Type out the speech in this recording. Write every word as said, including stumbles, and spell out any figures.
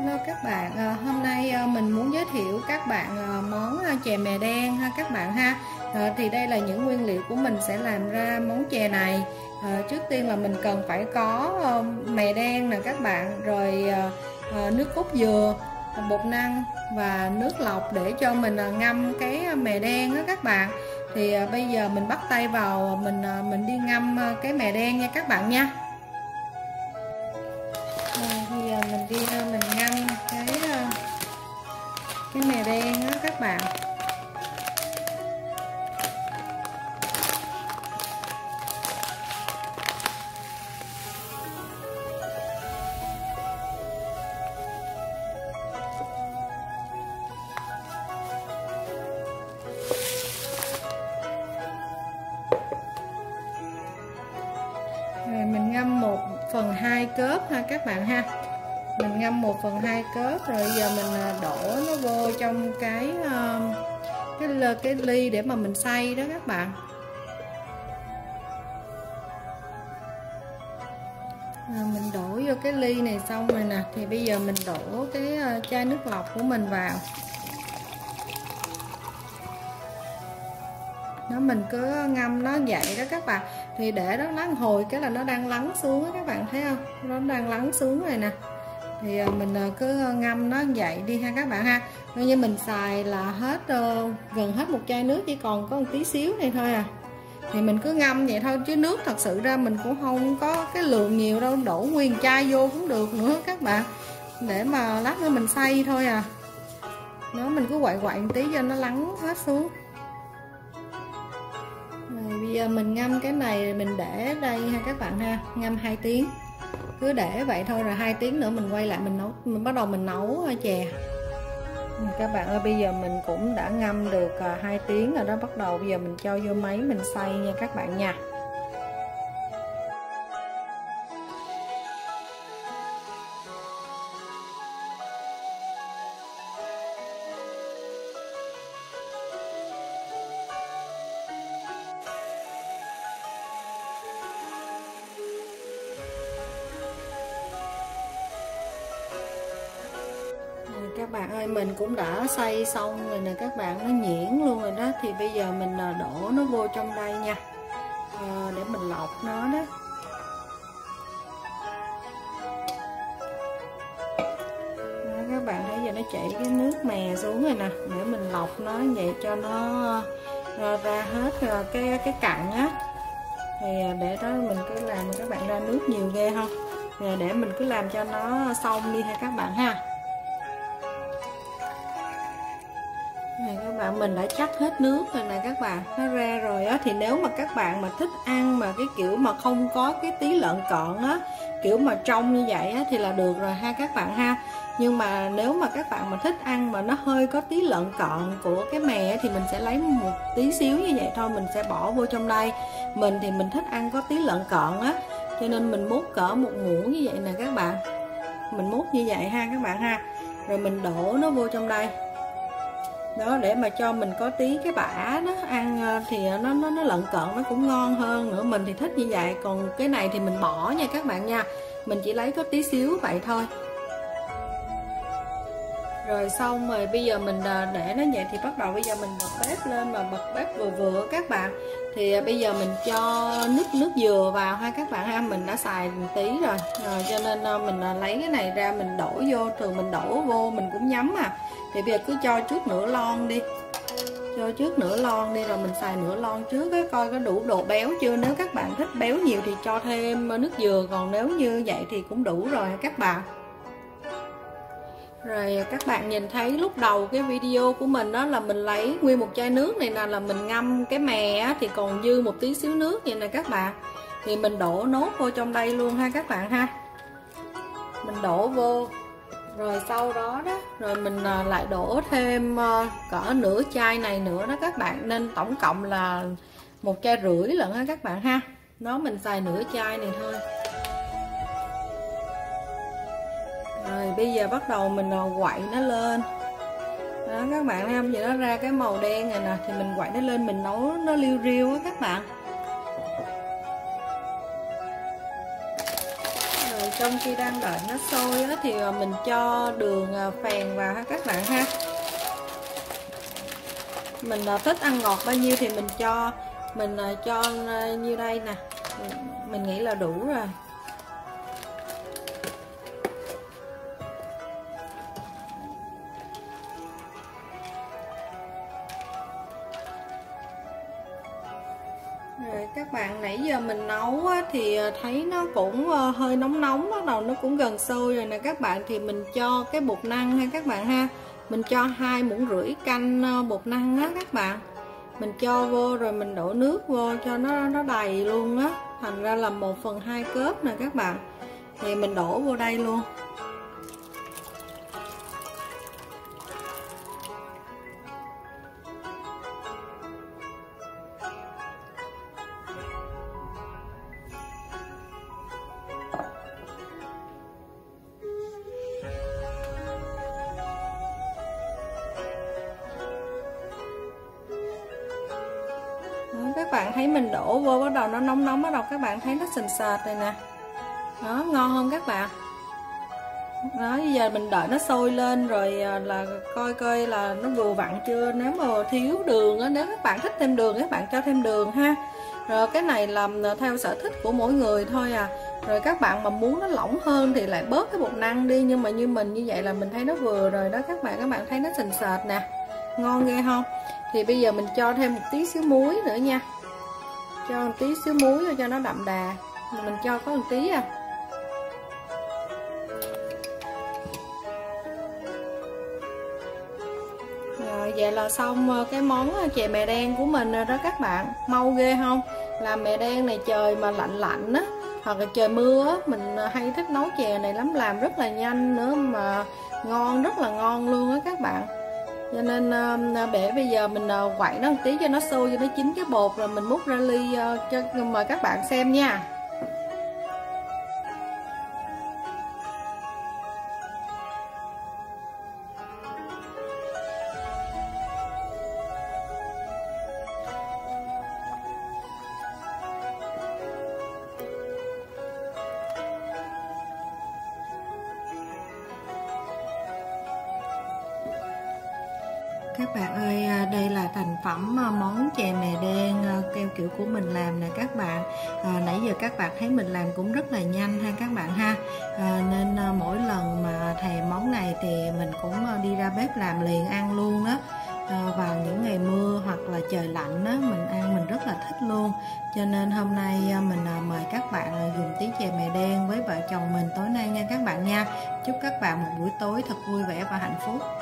Hello các bạn, à, hôm nay à, mình muốn giới thiệu các bạn à, món à, chè mè đen ha các bạn ha. À, thì đây là những nguyên liệu của mình sẽ làm ra món chè này. À, trước tiên là mình cần phải có à, mè đen nè các bạn, rồi à, à, nước cốt dừa, bột năng và nước lọc để cho mình à, ngâm cái mè đen đó các bạn. Thì à, bây giờ mình bắt tay vào mình à, mình đi ngâm à, cái mè đen nha các bạn nha. Bây giờ mình đi mình ngâm cái cái mè đen đó các bạn. Rồi mình ngâm một phần hai cớp ha các bạn ha. Mình ngâm một phần hai cớp rồi giờ mình đổ nó vô trong cái cái cái ly để mà mình xay đó các bạn. À, mình đổ vô cái ly này xong rồi nè, thì bây giờ mình đổ cái chai nước lọc của mình vào. Nó mình cứ ngâm nó vậy đó các bạn, thì để đó nó hồi cái là nó đang lắng xuống đó, các bạn thấy không, nó đang lắng xuống rồi nè. Thì mình cứ ngâm nó vậy đi ha các bạn ha. Coi như mình xài là hết gần hết một chai nước, chỉ còn có một tí xíu này thôi à. Thì mình cứ ngâm vậy thôi, chứ nước thật sự ra mình cũng không có cái lượng nhiều đâu, đổ nguyên chai vô cũng được nữa các bạn, để mà lát nữa mình xay thôi à. Nó mình cứ quậy quậy một tí cho nó lắng hết xuống. Rồi bây giờ mình ngâm cái này mình để đây ha các bạn ha, ngâm hai tiếng. Cứ để vậy thôi, rồi hai tiếng nữa mình quay lại mình nấu, mình bắt đầu mình nấu chè. Các bạn ơi, bây giờ mình cũng đã ngâm được hai tiếng rồi đó, bắt đầu bây giờ mình cho vô máy mình xay nha các bạn nha. Các bạn ơi, mình cũng đã xay xong rồi nè các bạn, nó nhuyễn luôn rồi đó. Thì bây giờ mình đổ nó vô trong đây nha, à, để mình lọc nó đó. Đó, các bạn thấy giờ nó chảy cái nước mè xuống rồi nè, để mình lọc nó vậy cho nó ra hết cái cái cặn á. Thì để đó mình cứ làm, các bạn ra nước nhiều ghê không, rồi để mình cứ làm cho nó xong đi ha các bạn ha. Này các bạn, mình đã chắc hết nước rồi nè các bạn, nó ra rồi á. Thì nếu mà các bạn mà thích ăn mà cái kiểu mà không có cái tí lợn cợn á, kiểu mà trong như vậy á, thì là được rồi ha các bạn ha. Nhưng mà nếu mà các bạn mà thích ăn mà nó hơi có tí lợn cợn của cái mè thì mình sẽ lấy một tí xíu như vậy thôi, mình sẽ bỏ vô trong đây. Mình thì mình thích ăn có tí lợn cợn á, cho nên mình múc cỡ một muỗng như vậy nè các bạn. Mình múc như vậy ha các bạn ha, rồi mình đổ nó vô trong đây đó, để mà cho mình có tí cái bã đó, ăn thì nó nó nó lợn cợn nó cũng ngon hơn nữa. Mình thì thích như vậy, còn cái này thì mình bỏ nha các bạn nha, mình chỉ lấy có tí xíu vậy thôi. Rồi xong rồi bây giờ mình để nó vậy thì bắt đầu bây giờ mình bật bếp lên, mà bật bếp vừa vừa các bạn. Thì bây giờ mình cho nước nước dừa vào ha các bạn ha, mình đã xài một tí rồi, rồi cho nên mình lấy cái này ra mình đổ vô, thường mình đổ vô mình cũng nhắm à. Thì bây giờ cứ cho chút nửa lon đi, cho trước nửa lon đi, rồi mình xài nửa lon trước á, coi có đủ độ béo chưa. Nếu các bạn thích béo nhiều thì cho thêm nước dừa, còn nếu như vậy thì cũng đủ rồi các bạn. Rồi các bạn nhìn thấy lúc đầu cái video của mình đó là mình lấy nguyên một chai nước này nè, là mình ngâm cái mè á, thì còn dư một tí xíu nước vậy nè các bạn. Thì mình đổ nốt vô trong đây luôn ha các bạn ha. Mình đổ vô, rồi sau đó đó, rồi mình lại đổ thêm cỡ nửa chai này nữa đó các bạn, nên tổng cộng là một chai rưỡi lận ha các bạn ha. Nó mình xài nửa chai này thôi. Rồi bây giờ bắt đầu mình quậy nó lên đó các bạn thấy không, vậy nó ra cái màu đen này nè, thì mình quậy nó lên, mình nấu nó liu riu á các bạn. Rồi trong khi đang đợi nó sôi á, thì mình cho đường phèn vào ha các bạn ha. Mình thích ăn ngọt bao nhiêu thì mình cho mình cho như đây nè, mình nghĩ là đủ rồi. Rồi các bạn, nãy giờ mình nấu á, thì thấy nó cũng hơi nóng nóng, bắt đầu nó cũng gần sôi rồi nè các bạn, thì mình cho cái bột năng ha các bạn ha. Mình cho hai muỗng rưỡi canh bột năng á các bạn. Mình cho vô rồi mình đổ nước vô cho nó nó đầy luôn á, thành ra là một phần hai cớp nè các bạn. Thì mình đổ vô đây luôn. Các bạn thấy mình đổ vô bắt đầu nó nóng nóng, bắt đầu các bạn thấy nó sền sệt này nè. Đó, ngon không các bạn? Đó, bây giờ mình đợi nó sôi lên rồi là coi coi là nó vừa vặn chưa. Nếu mà thiếu đường á, nếu các bạn thích thêm đường các bạn cho thêm đường ha. Rồi cái này làm theo sở thích của mỗi người thôi à. Rồi các bạn mà muốn nó lỏng hơn thì lại bớt cái bột năng đi, nhưng mà như mình như vậy là mình thấy nó vừa rồi đó các bạn. Các bạn thấy nó sền sệt nè, ngon ghê không? Thì bây giờ mình cho thêm một tí xíu muối nữa nha. Cho một tí xíu muối cho nó đậm đà. Mình cho có một tí à. Rồi vậy là xong cái món chè mè đen của mình rồi đó các bạn. Mau ghê không? Làm mè đen này trời mà lạnh lạnh á, hoặc là trời mưa á, mình hay thích nấu chè này lắm, làm rất là nhanh nữa mà ngon, rất là ngon luôn á các bạn. Cho nên để bây giờ mình quậy nó một tí cho nó sôi, cho nó chín cái bột rồi mình múc ra ly cho mời các bạn xem nha. Các bạn ơi, đây là thành phẩm món chè mè đen keo kiểu của mình làm nè các bạn. à, Nãy giờ các bạn thấy mình làm cũng rất là nhanh ha các bạn ha. à, Nên mỗi lần mà thèm món này thì mình cũng đi ra bếp làm liền ăn luôn đó. à, Vào những ngày mưa hoặc là trời lạnh đó, mình ăn mình rất là thích luôn. Cho nên hôm nay mình mời các bạn dùng tí chè mè đen với vợ chồng mình tối nay nha các bạn nha. Chúc các bạn một buổi tối thật vui vẻ và hạnh phúc.